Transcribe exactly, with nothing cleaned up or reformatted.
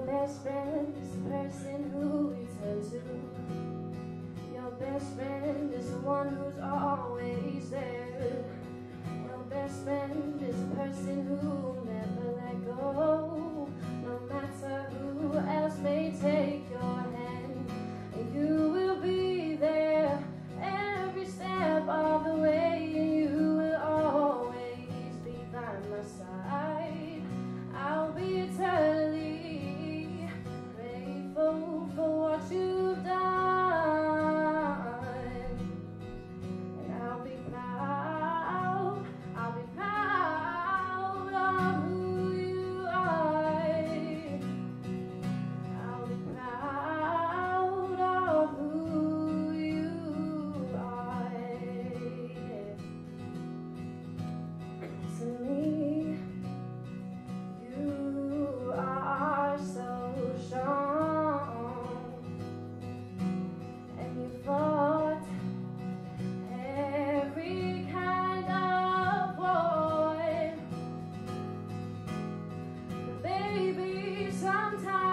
best friend is the person who you turn to. Your best friend is the one who's always there. Your best friend is the person who will never let go. No matter who else may take your hand, you will be there every step of the way. You will always be by my side. I'll be eternally grateful for what you've done, and I'll be proud, I'll be proud of who you are. I'll be proud of who you are. To me, you are so strong, and you fought every kind of war. But baby, sometimes